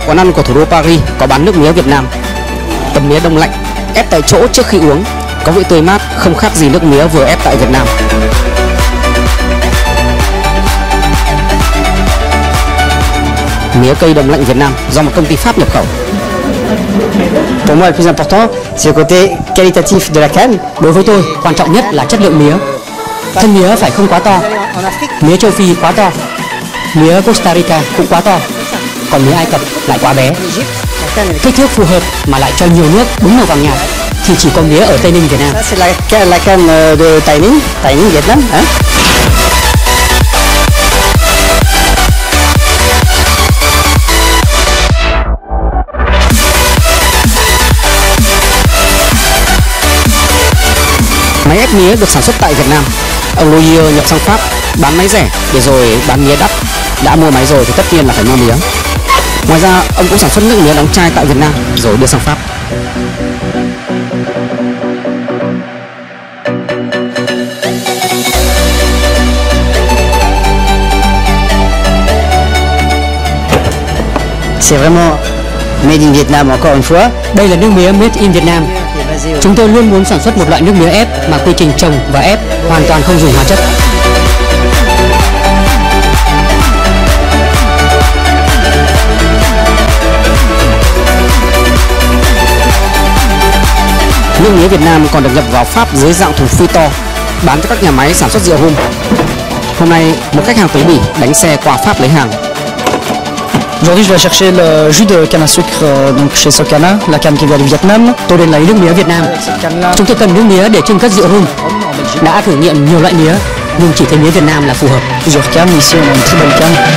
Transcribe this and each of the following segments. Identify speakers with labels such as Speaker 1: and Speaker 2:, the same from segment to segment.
Speaker 1: quán ăn của thủ đô Paris có bán nước mía Việt Nam. Tấm mía đông lạnh, ép tại chỗ trước khi uống, có vị tươi mát không khác gì nước mía vừa ép tại Việt Nam. Mía cây đông lạnh Việt Nam do một công ty Pháp nhập khẩu.
Speaker 2: Pour moi, le plus important, c'est le côté qualitatif de la canne.
Speaker 1: Đối với tôi, quan trọng nhất là chất lượng mía. Thân mía phải không quá to. Mía châu Phi quá to. Mía Costa Rica cũng quá to. Còn mía Ai Cập lại quá bé. Kích thước phù hợp mà lại cho nhiều nước đúng màu vàng nhạt thì chỉ có mía ở Tây Ninh, Việt Nam.
Speaker 2: Ça, c'est la canne de Tây Ninh, Việt Nam. Hein?
Speaker 1: Máy ép mía được sản xuất tại Việt Nam. Ông Louis nhập sang Pháp, bán máy rẻ để rồi bán mía đắt. Đã mua máy rồi thì tất nhiên là phải mua mía. Ngoài ra, ông cũng sản xuất nước mía đóng chai tại Việt Nam rồi đưa sang Pháp.
Speaker 2: C'est vraiment made in Vietnam encore une fois.
Speaker 1: Đây là nước mía made in Việt Nam. Chúng tôi luôn muốn sản xuất một loại nước mía ép mà quy trình trồng và ép hoàn toàn không dùng hóa chất. Nước mía Việt Nam còn được nhập vào Pháp dưới dạng thùng phi to, bán cho các nhà máy sản xuất rượu rum. Hôm nay, một khách hàng tới Bỉ đánh xe qua Pháp lấy hàng.
Speaker 3: Aujourd'hui, je vais chercher le jus de canne à sucre donc chez Socana, la canne qui vient du Vietnam.
Speaker 1: Tôi đến lấy nước mía Việt Nam. Chúng tôi cần nước mía để chưng cất rượu rum. Đã thử nghiệm nhiều loại mía, nhưng chỉ thấy mía Việt Nam là phù hợp.
Speaker 3: Plusieurs cannes, ici on a une très belle canne.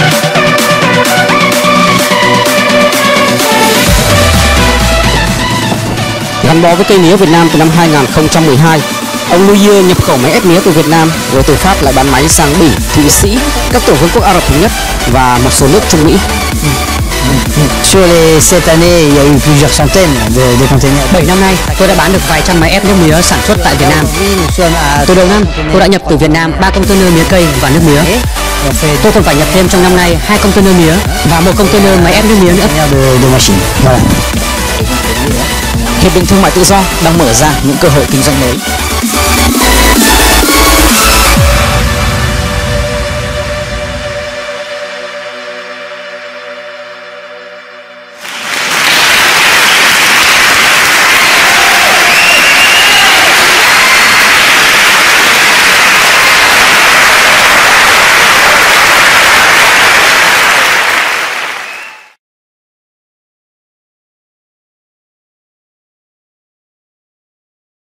Speaker 1: Gắn bó với cây mía Việt Nam từ năm 2012, ông Louis nhập khẩu máy ép mía từ Việt Nam, rồi từ Pháp lại bán máy sang Bỉ, Thụy Sĩ, các tiểu vương quốc Ả Rập Thống Nhất và một số nước Trung Mỹ.
Speaker 2: Sur les 7 années, il y a eu plusieurs centaines de containers.
Speaker 1: 7 năm nay, tôi đã bán được vài trăm máy ép nước mía sản xuất tại Việt Nam. Từ đầu năm, tôi đã nhập từ Việt Nam 3 container mía cây và nước mía. Tôi còn phải nhập thêm trong năm nay 2 container mía và 1 container máy ép nước mía nữa. Hiệp định thương mại tự do đang mở ra những cơ hội kinh doanh mới.